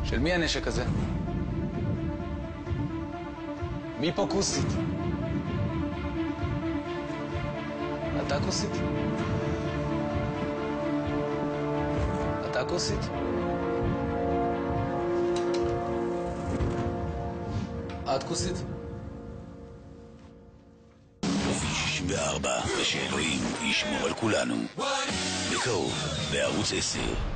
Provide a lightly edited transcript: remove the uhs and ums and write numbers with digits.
של מי הנשק הזה? מי פה כוסית? אתה כוסית? אתה כוסית? את כוסית? 64, ושאלוהים ישמור על כולנו. בקרוב, בערוץ 10.